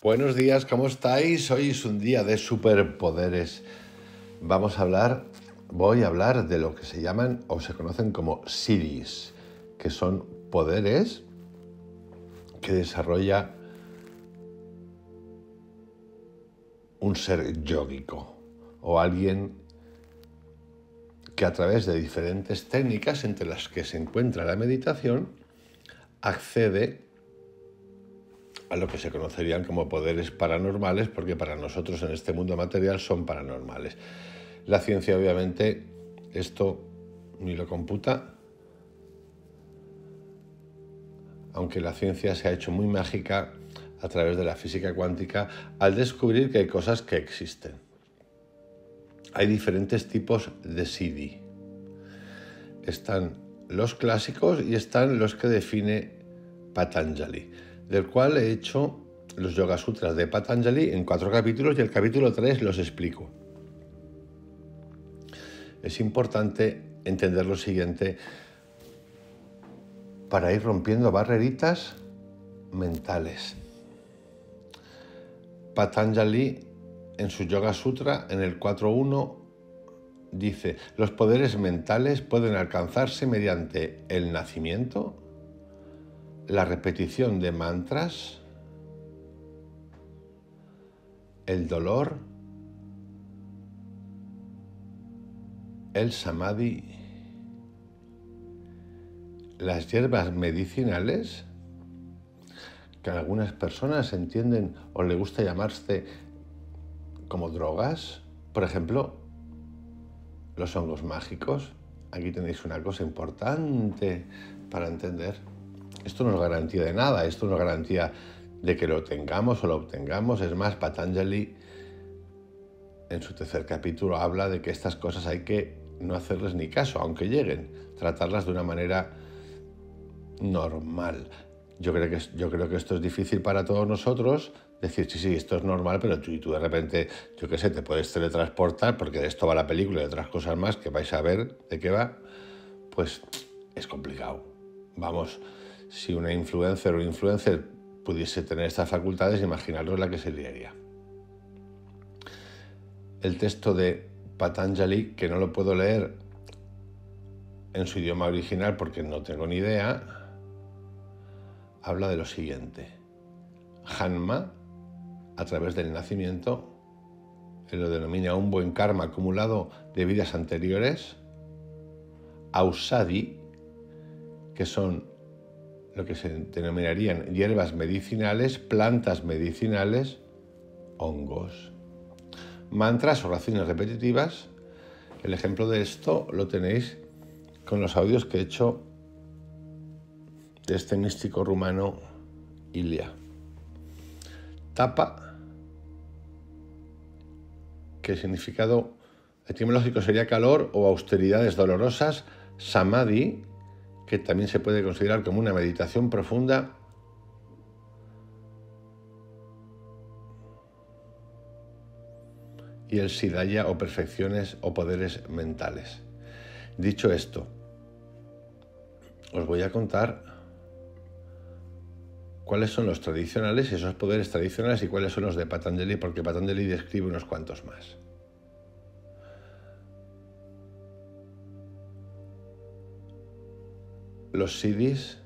Buenos días, ¿cómo estáis? Hoy es un día de superpoderes. Voy a hablar de lo que se llaman o se conocen como siddhis, que son poderes que desarrolla un ser yógico o alguien que a través de diferentes técnicas, entre las que se encuentra la meditación, accede a lo que se conocerían como poderes paranormales, porque para nosotros en este mundo material son paranormales. La ciencia obviamente esto ni lo computa, aunque la ciencia se ha hecho muy mágica a través de la física cuántica al descubrir que hay cosas que existen. Hay diferentes tipos de siddhi. Están los clásicos y están los que define Patanjali, del cual he hecho los Yoga Sutras de Patanjali en 4 capítulos y el capítulo 3 los explico. Es importante entender lo siguiente para ir rompiendo barreritas mentales. Patanjali en su Yoga Sutra, en el 4.1, dice: los poderes mentales pueden alcanzarse mediante el nacimiento, la repetición de mantras, el dolor, el samadhi, las hierbas medicinales, que algunas personas entienden o les gusta llamarse como drogas, por ejemplo, los hongos mágicos. Aquí tenéis una cosa importante para entender. Esto no es garantía de nada, esto no es garantía de que lo tengamos o lo obtengamos. Es más, Patanjali en su 3er capítulo habla de que estas cosas hay que no hacerles ni caso, aunque lleguen, tratarlas de una manera normal. Yo creo que esto es difícil para todos nosotros, decir, sí, esto es normal, pero tú de repente, yo qué sé, te puedes teletransportar, porque de esto va la película y de otras cosas más que vais a ver de qué va, pues es complicado. Vamos, si una influencer o un influencer pudiese tener estas facultades, imaginaros la que se liaría. El texto de Patanjali, que no lo puedo leer en su idioma original porque no tengo ni idea, habla de lo siguiente: Janma, a través del nacimiento, él lo denomina un buen karma acumulado de vidas anteriores. Ausadi, que son lo que se denominarían hierbas medicinales, plantas medicinales, hongos. Mantras, oraciones repetitivas. El ejemplo de esto lo tenéis con los audios que he hecho de este místico rumano Ilia. Tapa, que el significado etimológico sería calor o austeridades dolorosas. Samadhi, que también se puede considerar como una meditación profunda. Y el siddhaya o perfecciones o poderes mentales. Dicho esto, os voy a contar cuáles son los tradicionales, esos poderes tradicionales, y cuáles son los de Patanjali, porque Patanjali describe unos cuantos más. Los siddhis,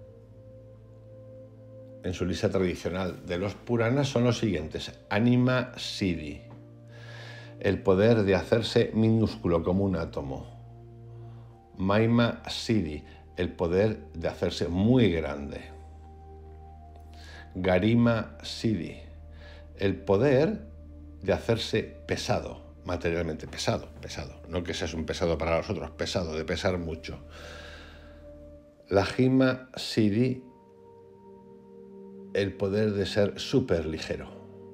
en su lista tradicional de los Puranas, son los siguientes: Anima Siddhi, el poder de hacerse minúsculo como un átomo. Mahima Siddhi, el poder de hacerse muy grande. Garima Siddhi, el poder de hacerse pesado, materialmente pesado, no que seas un pesado para los otros, pesado, de pesar mucho. Lajima Siddhi, el poder de ser súper ligero.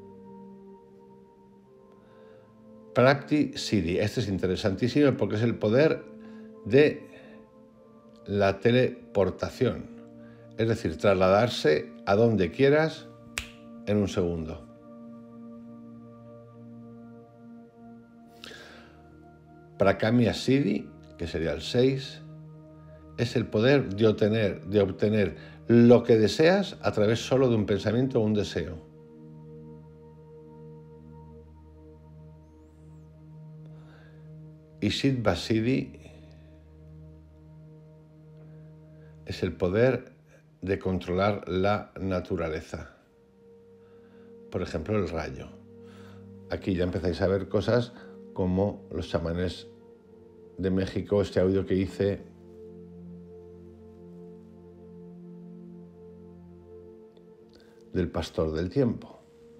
Prakti Siddhi, este es interesantísimo porque es el poder de la teleportación, es decir, trasladarse a donde quieras en un segundo. Prakamya Siddhi, que sería el 6, es el poder de obtener lo que deseas a través solo de un pensamiento o un deseo. Ishidva Siddhi es el poder de controlar la naturaleza. Por ejemplo, el rayo. Aquí ya empezáis a ver cosas como los chamanes de México, este audio que hice del pastor del tiempo.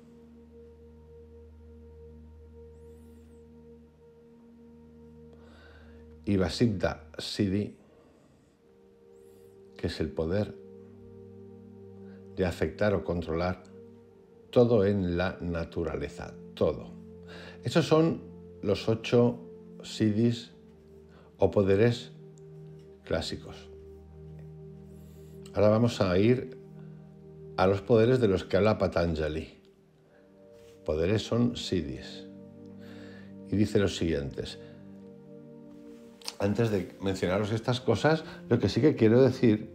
Y Vasibda Siddhi, que es el poder de afectar o controlar todo en la naturaleza, todo. Esos son los 8 siddhis o poderes clásicos. Ahora vamos a ir a los poderes de los que habla Patanjali. Poderes son siddhis. Y dice los siguientes. Antes de mencionaros estas cosas, lo que sí que quiero decir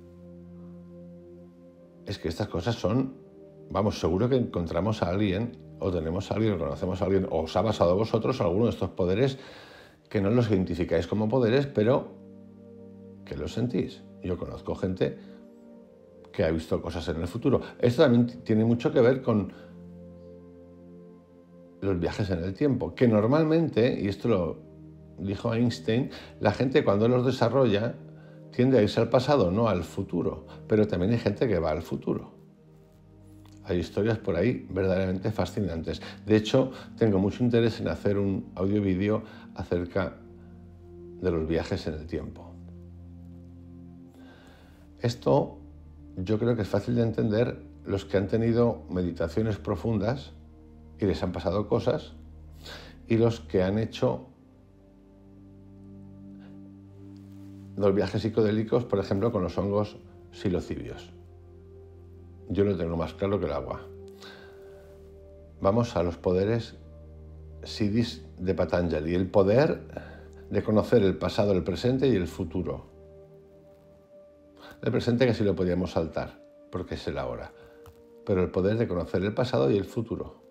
es que estas cosas son, vamos, seguro que encontramos a alguien, o tenemos a alguien, o conocemos a alguien, o os ha pasado a vosotros alguno de estos poderes que no los identificáis como poderes, pero que los sentís. Yo conozco gente que ha visto cosas en el futuro. Esto también tiene mucho que ver con los viajes en el tiempo, que normalmente, y esto lo dijo Einstein, la gente cuando los desarrolla tiende a irse al pasado, no al futuro, pero también hay gente que va al futuro. Hay historias por ahí verdaderamente fascinantes. De hecho, tengo mucho interés en hacer un audio-vídeo acerca de los viajes en el tiempo. Esto yo creo que es fácil de entender los que han tenido meditaciones profundas y les han pasado cosas, y los que han hecho los viajes psicodélicos, por ejemplo, con los hongos psilocibios. Yo lo tengo más claro que el agua. Vamos a los poderes siddhis de Patanjali. El poder de conocer el pasado, el presente y el futuro. El presente casi lo podíamos saltar, porque es el ahora. Pero el poder de conocer el pasado y el futuro.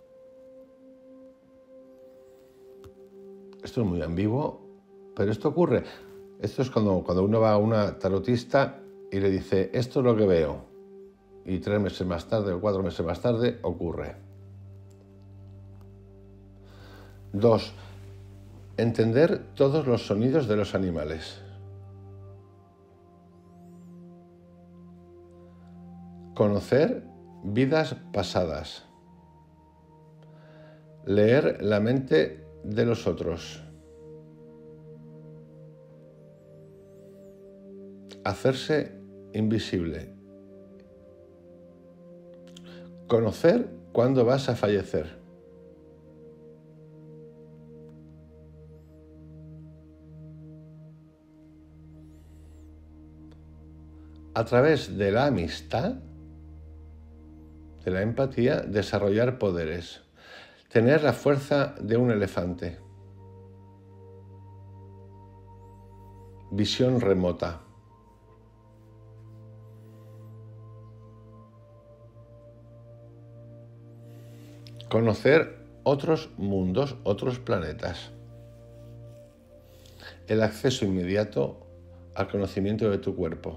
Esto es muy ambiguo, pero esto ocurre. Esto es cuando uno va a una tarotista y le dice, esto es lo que veo. Y 3 meses más tarde o 4 meses más tarde ocurre. 2. Entender todos los sonidos de los animales. Conocer vidas pasadas. Leer la mente de los otros. Hacerse invisible. Conocer cuándo vas a fallecer. A través de la amistad, de la empatía, desarrollar poderes. Tener la fuerza de un elefante. Visión remota. Conocer otros mundos, otros planetas. El acceso inmediato al conocimiento de tu cuerpo.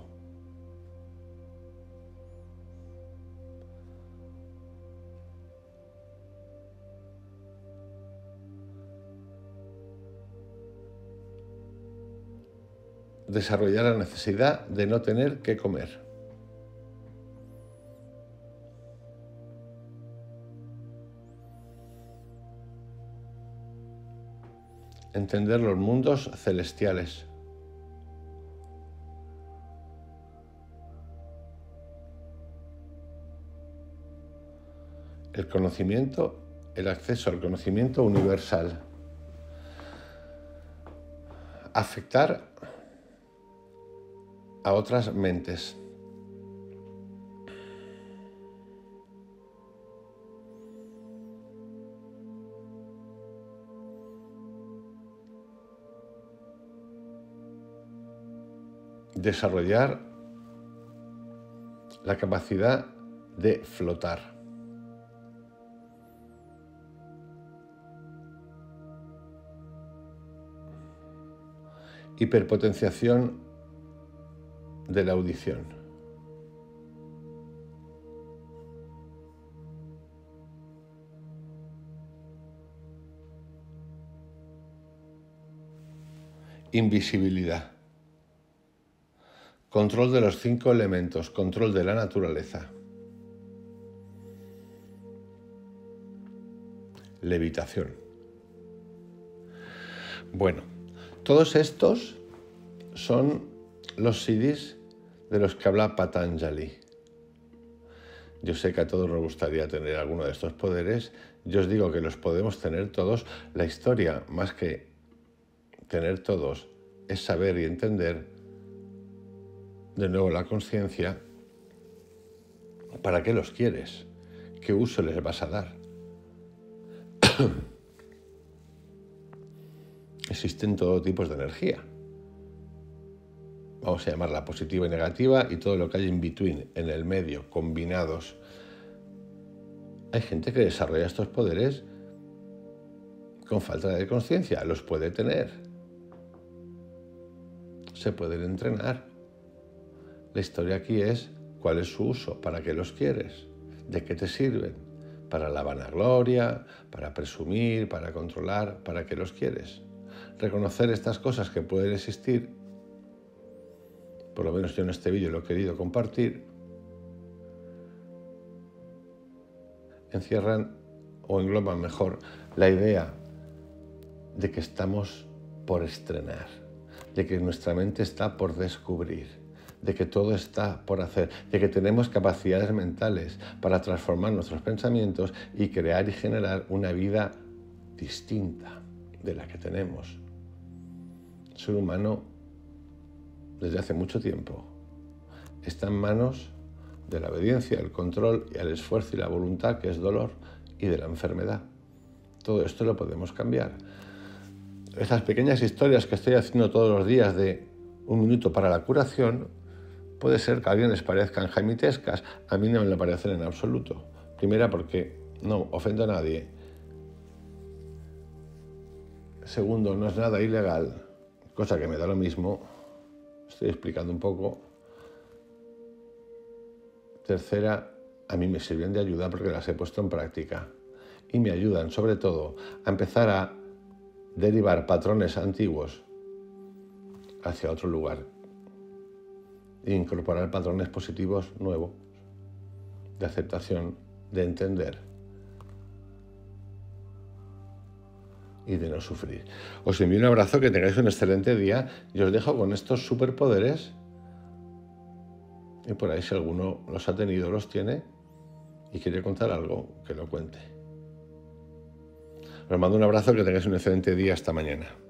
Desarrollar la necesidad de no tener que comer. Entender los mundos celestiales. El conocimiento, el acceso al conocimiento universal. Afectar a otras mentes. Desarrollar la capacidad de flotar. hiperpotenciación de la audición. Invisibilidad. Control de los 5 elementos, control de la naturaleza. Levitación. Bueno, todos estos son los siddhis de los que habla Patanjali. Yo sé que a todos nos gustaría tener alguno de estos poderes. Yo os digo que los podemos tener todos. La historia, más que tener todos, es saber y entender de nuevo la conciencia. ¿Para qué los quieres? ¿Qué uso les vas a dar? Existen todo tipos de energía. Vamos a llamarla positiva y negativa y todo lo que hay in between, en el medio, combinados. Hay gente que desarrolla estos poderes con falta de conciencia. Los puede tener. Se pueden entrenar. La historia aquí es cuál es su uso, para qué los quieres, de qué te sirven, para la vanagloria, para presumir, para controlar, para qué los quieres. Reconocer estas cosas que pueden existir, por lo menos yo en este vídeo lo he querido compartir, encierran o engloban mejor la idea de que estamos por estrenar, de que nuestra mente está por descubrir, de que todo está por hacer, de que tenemos capacidades mentales para transformar nuestros pensamientos y crear y generar una vida distinta de la que tenemos. El ser humano, desde hace mucho tiempo, está en manos de la obediencia, el control y el esfuerzo y la voluntad, que es dolor, y de la enfermedad. Todo esto lo podemos cambiar. Estas pequeñas historias que estoy haciendo todos los días de 1 minuto para la curación, puede ser que a alguien les parezcan jaimitescas. A mí no me lo parecen en absoluto. Primera, porque no ofendo a nadie. Segundo, no es nada ilegal, cosa que me da lo mismo. Estoy explicando un poco. Tercera, a mí me sirven de ayuda porque las he puesto en práctica. Y me ayudan, sobre todo, a empezar a derivar patrones antiguos hacia otro lugar e incorporar patrones positivos nuevos, de aceptación, de entender y de no sufrir. Os envío un abrazo, que tengáis un excelente día y os dejo con estos superpoderes. Y por ahí, si alguno los ha tenido, los tiene y quiere contar algo, que lo cuente. Os mando un abrazo, que tengáis un excelente día. Hasta mañana.